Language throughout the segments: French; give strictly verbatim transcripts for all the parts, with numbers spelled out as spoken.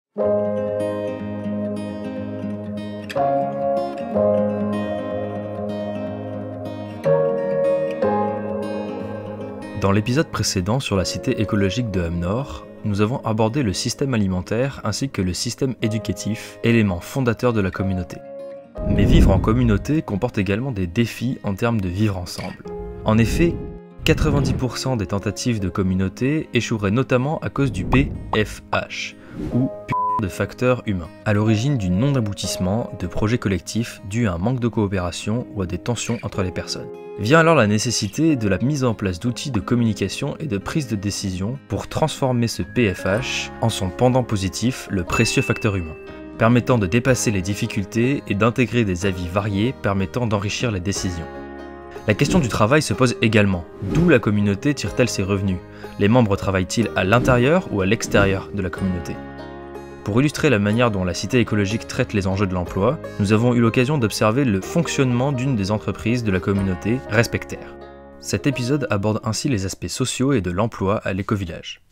Dans l'épisode précédent sur la cité écologique de Hum-Nord, nous avons abordé le système alimentaire ainsi que le système éducatif, éléments fondateurs de la communauté. Mais vivre en communauté comporte également des défis en termes de vivre ensemble. En effet, quatre-vingt-dix pour cent des tentatives de communauté échoueraient notamment à cause du P F H, ou P de facteurs humains, à l'origine du non-aboutissement de projets collectifs dû à un manque de coopération ou à des tensions entre les personnes. Vient alors la nécessité de la mise en place d'outils de communication et de prise de décision pour transformer ce P F H en son pendant positif, le précieux facteur humain, permettant de dépasser les difficultés et d'intégrer des avis variés permettant d'enrichir les décisions. La question du travail se pose également. D'où la communauté tire-t-elle ses revenus? Les membres travaillent-ils à l'intérieur ou à l'extérieur de la communauté? Pour illustrer la manière dont la cité écologique traite les enjeux de l'emploi, nous avons eu l'occasion d'observer le fonctionnement d'une des entreprises de la communauté, Respectaire. Cet épisode aborde ainsi les aspects sociaux et de l'emploi à l'éco-village.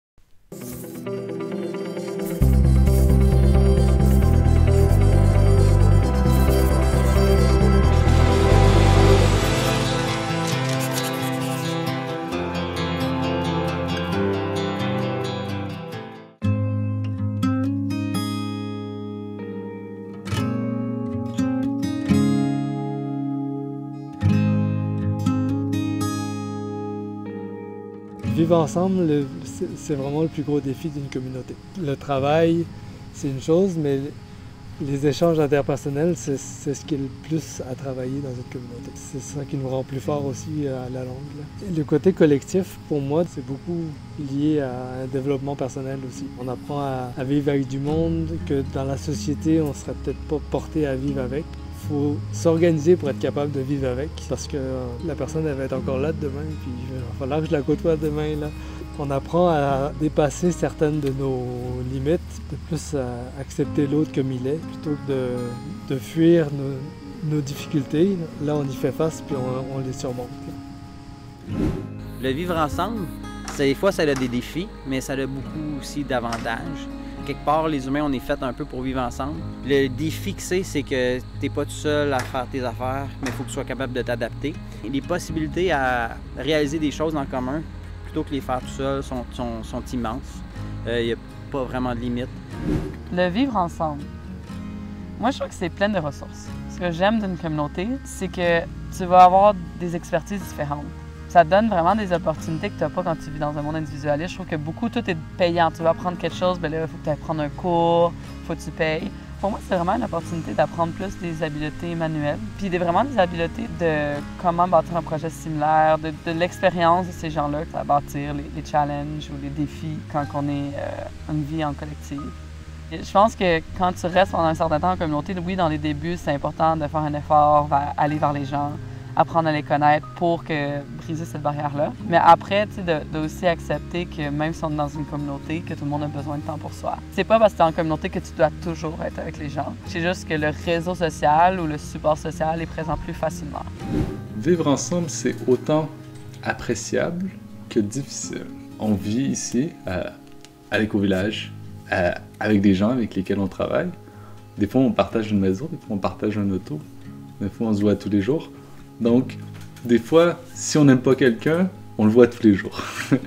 Vivre ensemble, c'est vraiment le plus gros défi d'une communauté. Le travail, c'est une chose, mais les échanges interpersonnels, c'est ce qui est le plus à travailler dans une communauté. C'est ça qui nous rend plus forts aussi à la longue. Le côté collectif, pour moi, c'est beaucoup lié à un développement personnel aussi. On apprend à, à vivre avec du monde que dans la société, on ne serait peut-être pas porté à vivre avec. Il faut s'organiser pour être capable de vivre avec, parce que euh, la personne elle va être encore là demain, puis il va falloir que je la côtoie demain. Là. On apprend à dépasser certaines de nos limites, de plus à accepter l'autre comme il est, plutôt que de, de fuir nos, nos difficultés. Là, on y fait face, puis on, on les surmonte. Là. Le vivre ensemble, des fois, ça a des défis, mais ça a beaucoup aussi d'avantages. Quelque part, les humains, on est faits un peu pour vivre ensemble. Le défi que c'est, c'est que tu n'es pas tout seul à faire tes affaires, mais il faut que tu sois capable de t'adapter. Les possibilités à réaliser des choses en commun, plutôt que les faire tout seul, sont, sont, sont immenses. Il euh, n'y a pas vraiment de limite. Le vivre ensemble. Moi, je trouve que c'est plein de ressources. Ce que j'aime d'une communauté, c'est que tu vas avoir des expertises différentes. Ça te donne vraiment des opportunités que tu n'as pas quand tu vis dans un monde individualiste. Je trouve que beaucoup, tout est payant. Tu veux apprendre quelque chose, bien là, il faut que tu ailles prendre un cours, il faut que tu payes. Pour moi, c'est vraiment une opportunité d'apprendre plus des habiletés manuelles, puis des, vraiment des habiletés de comment bâtir un projet similaire, de, de l'expérience de ces gens-là qui va bâtir les, les challenges ou les défis quand on est euh, une vie en collectif. Je pense que quand tu restes pendant un certain temps en communauté, oui, dans les débuts, c'est important de faire un effort, vers, aller vers les gens, apprendre à les connaître pour que, briser cette barrière-là. Mais après, tu sais, de, de aussi accepter que même si on est dans une communauté, que tout le monde a besoin de temps pour soi. C'est pas parce que tu es en communauté que tu dois toujours être avec les gens. C'est juste que le réseau social ou le support social est présent plus facilement. Vivre ensemble, c'est autant appréciable que difficile. On vit ici, à, à l'éco-village, à, avec des gens avec lesquels on travaille. Des fois, on partage une maison, des fois, on partage un auto. Des fois, on se voit tous les jours. Donc, des fois, si on n'aime pas quelqu'un, on le voit tous les jours.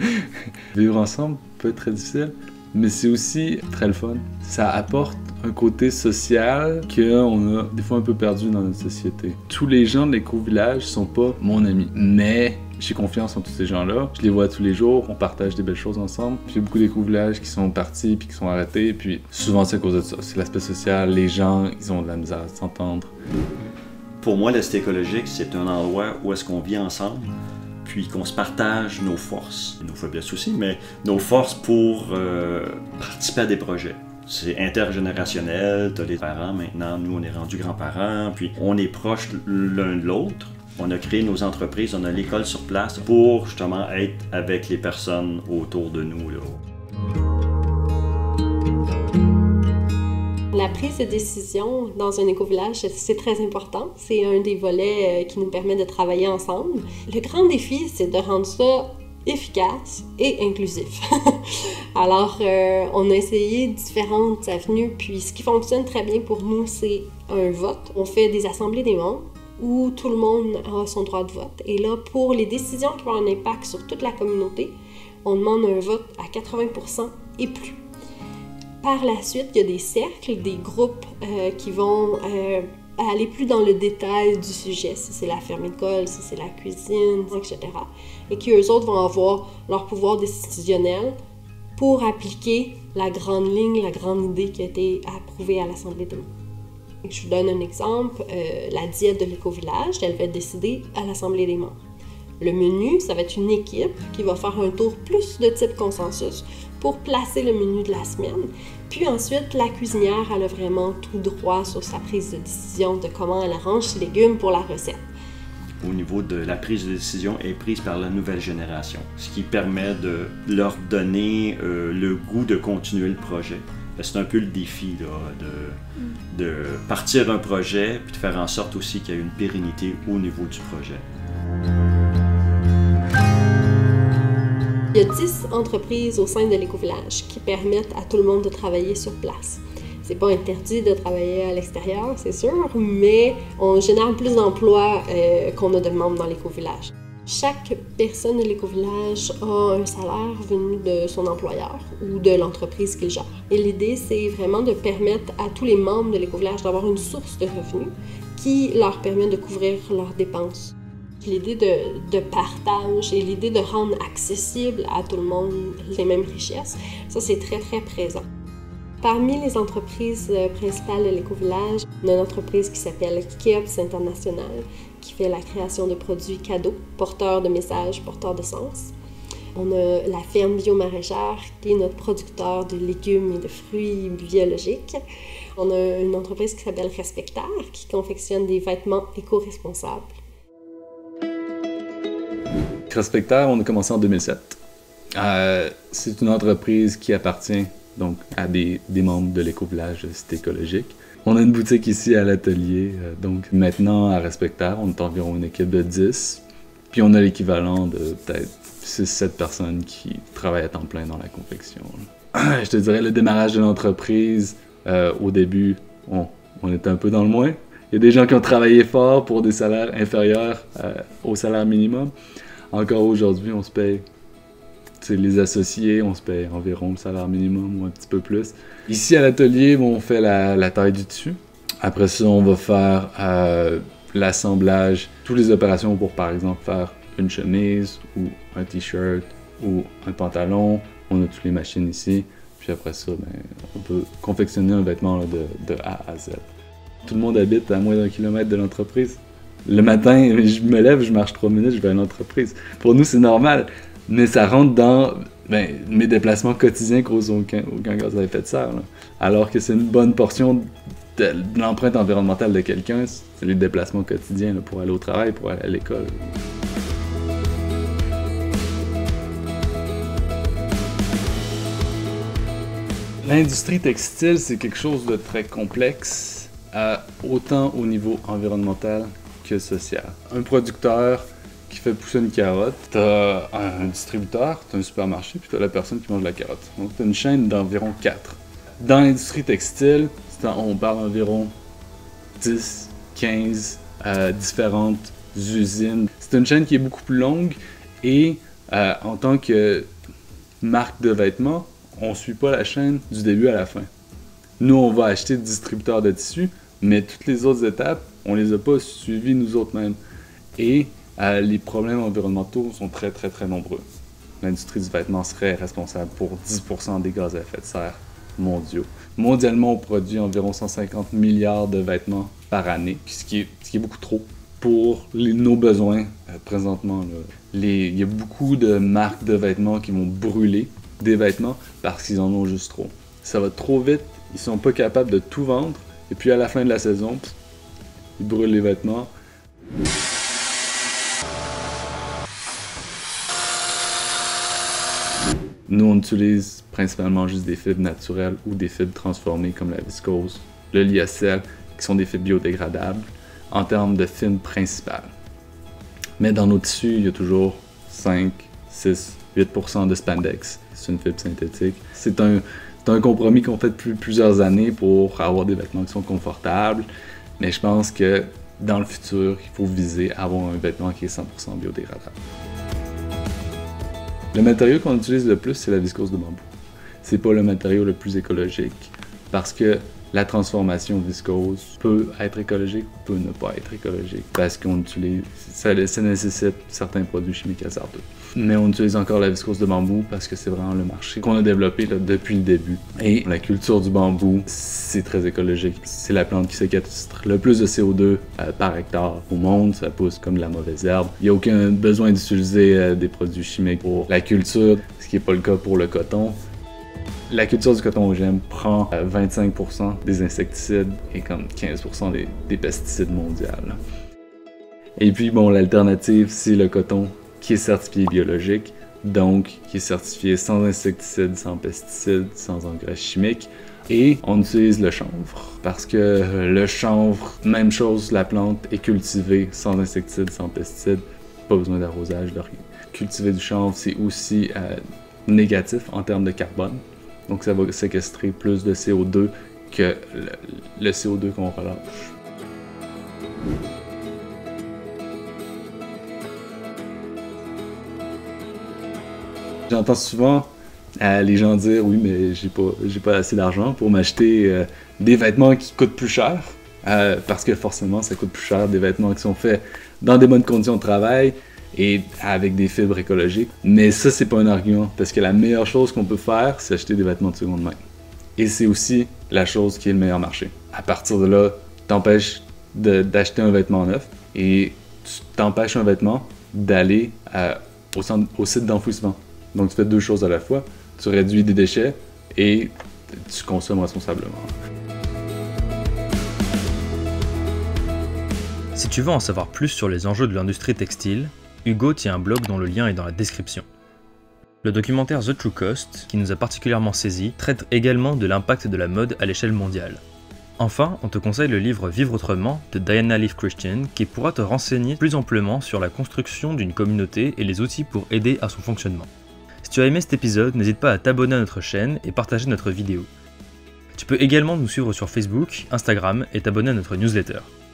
Vivre ensemble peut être très difficile, mais c'est aussi très le fun. Ça apporte un côté social qu'on a des fois un peu perdu dans notre société. Tous les gens de l'éco-village ne sont pas mon ami, mais j'ai confiance en tous ces gens-là. Je les vois tous les jours, on partage des belles choses ensemble. J'ai beaucoup d'éco-villages qui sont partis puis qui sont arrêtés, puis souvent c'est à cause de ça. C'est l'aspect social, les gens, ils ont de la misère à s'entendre. Pour moi, la cité écologique, c'est un endroit où est-ce qu'on vit ensemble, puis qu'on se partage nos forces, nos faiblesses aussi, mais nos forces pour euh, participer à des projets. C'est intergénérationnel, t'as les parents maintenant, nous on est rendus grands-parents, puis on est proches l'un de l'autre. On a créé nos entreprises, on a l'école sur place pour justement être avec les personnes autour de nous, là. La prise de décision dans un éco-village, c'est très important. C'est un des volets qui nous permet de travailler ensemble. Le grand défi, c'est de rendre ça efficace et inclusif. Alors, euh, on a essayé différentes avenues, puis ce qui fonctionne très bien pour nous, c'est un vote. On fait des assemblées des membres où tout le monde a son droit de vote. Et là, pour les décisions qui vont avoir un impact sur toute la communauté, on demande un vote à quatre-vingts pour cent et plus. Par la suite, il y a des cercles, des groupes euh, qui vont euh, aller plus dans le détail du sujet, si c'est la ferme école, si c'est la cuisine, et cetera. Et qui, eux autres, vont avoir leur pouvoir décisionnel pour appliquer la grande ligne, la grande idée qui a été approuvée à l'Assemblée des membres. Je vous donne un exemple, euh, la diète de l'éco-village, elle va être décidée à l'Assemblée des membres. Le menu, ça va être une équipe qui va faire un tour plus de type consensus pour placer le menu de la semaine. Puis ensuite, la cuisinière, elle a vraiment tout droit sur sa prise de décision de comment elle arrange ses légumes pour la recette. Au niveau de la prise de décision est prise par la nouvelle génération, ce qui permet de leur donner euh, le goût de continuer le projet. C'est un peu le défi là, de, de partir un projet puis de faire en sorte aussi qu'il y ait une pérennité au niveau du projet. Il y a dix entreprises au sein de l'éco-village qui permettent à tout le monde de travailler sur place. C'est pas interdit de travailler à l'extérieur, c'est sûr, mais on génère plus d'emplois euh, qu'on a de membres dans l'éco-village. Chaque personne de l'éco-village a un salaire venu de son employeur ou de l'entreprise qu'il gère. Et l'idée, c'est vraiment de permettre à tous les membres de l'éco-village d'avoir une source de revenus qui leur permet de couvrir leurs dépenses. L'idée de, de partage et l'idée de rendre accessible à tout le monde les mêmes richesses, ça c'est très très présent. Parmi les entreprises principales de l'éco-village, on a une entreprise qui s'appelle Keops International, qui fait la création de produits cadeaux, porteurs de messages, porteurs de sens. On a la ferme bio-maraîchère, qui est notre producteur de légumes et de fruits biologiques. On a une entreprise qui s'appelle Respectar, qui confectionne des vêtements éco-responsables. Respectar, on a commencé en deux mille sept. Euh, c'est une entreprise qui appartient donc à des, des membres de l'éco-village de Cité écologique. On a une boutique ici à l'atelier, euh, donc maintenant à Respectar, on est environ une équipe de dix. Puis on a l'équivalent de peut-être six sept personnes qui travaillent à temps plein dans la confection. Je te dirais, le démarrage de l'entreprise, euh, au début, on, on était un peu dans le moins. Il y a des gens qui ont travaillé fort pour des salaires inférieurs euh, au salaire minimum. Encore aujourd'hui, on se paye, c'est les associés, on se paye environ le salaire minimum ou un petit peu plus. Ici à l'atelier, bon, on fait la, la taille du dessus. Après ça, on va faire euh, l'assemblage, toutes les opérations pour par exemple faire une chemise ou un t-shirt ou un pantalon. On a toutes les machines ici. Puis après ça, ben, on peut confectionner un vêtement là, de, de A à Z. Tout le monde habite à moins d'un kilomètre de l'entreprise. Le matin, je me lève, je marche trois minutes, je vais à l'entreprise. Pour nous, c'est normal, mais ça rentre dans ben, mes déplacements quotidiens causent aucun, aucun gaz à effet de serre. Là. Alors que c'est une bonne portion de, de l'empreinte environnementale de quelqu'un, c'est les déplacements quotidiens là, pour aller au travail, pour aller à l'école. L'industrie textile, c'est quelque chose de très complexe, euh, autant au niveau environnemental que social. Un producteur qui fait pousser une carotte, t'as un distributeur, t'as un supermarché, puis t'as la personne qui mange la carotte. Donc t'as une chaîne d'environ quatre. Dans l'industrie textile, on parle d'environ dix, quinze euh, différentes usines. C'est une chaîne qui est beaucoup plus longue et euh, en tant que marque de vêtements, on ne suit pas la chaîne du début à la fin. Nous, on va acheter des distributeurs de tissus, mais toutes les autres étapes, on les a pas suivies nous autres mêmes. Et euh, les problèmes environnementaux sont très, très, très nombreux. L'industrie du vêtement serait responsable pour dix pour cent des gaz à effet de serre mondiaux. Mondialement, on produit environ cent cinquante milliards de vêtements par année, ce qui est, ce qui est beaucoup trop pour les, nos besoins euh, présentement. Là. Les, il y a beaucoup de marques de vêtements qui vont brûler des vêtements parce qu'ils en ont juste trop. Ça va trop vite, ils sont pas capables de tout vendre, et puis à la fin de la saison, pff, ils brûlent les vêtements. Nous, on utilise principalement juste des fibres naturelles ou des fibres transformées comme la viscose, le lyocell, qui sont des fibres biodégradables en termes de fibres principales. Mais dans nos tissus, il y a toujours cinq, six à huit pour cent de spandex. C'est une fibre synthétique. C'est un, c'est un compromis qu'on fait depuis plusieurs années pour avoir des vêtements qui sont confortables, mais je pense que dans le futur, il faut viser à avoir un vêtement qui est cent pour cent biodégradable. Le matériau qu'on utilise le plus, c'est la viscose de bambou. C'est pas le matériau le plus écologique parce que la transformation viscose peut être écologique ou peut ne pas être écologique parce qu'on utilise, ça, ça nécessite certains produits chimiques hasardeux. Mais on utilise encore la viscose de bambou parce que c'est vraiment le marché qu'on a développé là, depuis le début. Et la culture du bambou, c'est très écologique. C'est la plante qui séquestre le plus de C O deux euh, par hectare au monde. Ça pousse comme de la mauvaise herbe. Il n'y a aucun besoin d'utiliser euh, des produits chimiques pour la culture, ce qui n'est pas le cas pour le coton. La culture du coton O G M prend vingt-cinq pour cent des insecticides et comme quinze pour cent des, des pesticides mondiaux. Et puis bon, l'alternative, c'est le coton qui est certifié biologique, donc qui est certifié sans insecticides, sans pesticides, sans engrais chimiques. Et on utilise le chanvre, parce que le chanvre, même chose, la plante est cultivée sans insecticides, sans pesticides, pas besoin d'arrosage, de rien. Cultiver du chanvre, c'est aussi euh, négatif en termes de carbone. Donc ça va séquestrer plus de C O deux que le, le C O deux qu'on relâche. J'entends souvent euh, les gens dire « Oui, mais j'ai pas, j'ai pas assez d'argent pour m'acheter euh, des vêtements qui coûtent plus cher. Euh, » Parce que forcément, ça coûte plus cher des vêtements qui sont faits dans des bonnes conditions de travail et avec des fibres écologiques. Mais ça, c'est pas un argument, parce que la meilleure chose qu'on peut faire, c'est acheter des vêtements de seconde main. Et c'est aussi la chose qui est le meilleur marché. À partir de là, t'empêches d'acheter un vêtement neuf et tu t'empêches un vêtement d'aller au, au site d'enfouissement. Donc tu fais deux choses à la fois. Tu réduis des déchets et tu consommes responsablement. Si tu veux en savoir plus sur les enjeux de l'industrie textile, Hugo tient un blog dont le lien est dans la description. Le documentaire The True Cost, qui nous a particulièrement saisi, traite également de l'impact de la mode à l'échelle mondiale. Enfin, on te conseille le livre Vivre autrement de Diana Leaf Christian, qui pourra te renseigner plus amplement sur la construction d'une communauté et les outils pour aider à son fonctionnement. Si tu as aimé cet épisode, n'hésite pas à t'abonner à notre chaîne et partager notre vidéo. Tu peux également nous suivre sur Facebook, Instagram et t'abonner à notre newsletter.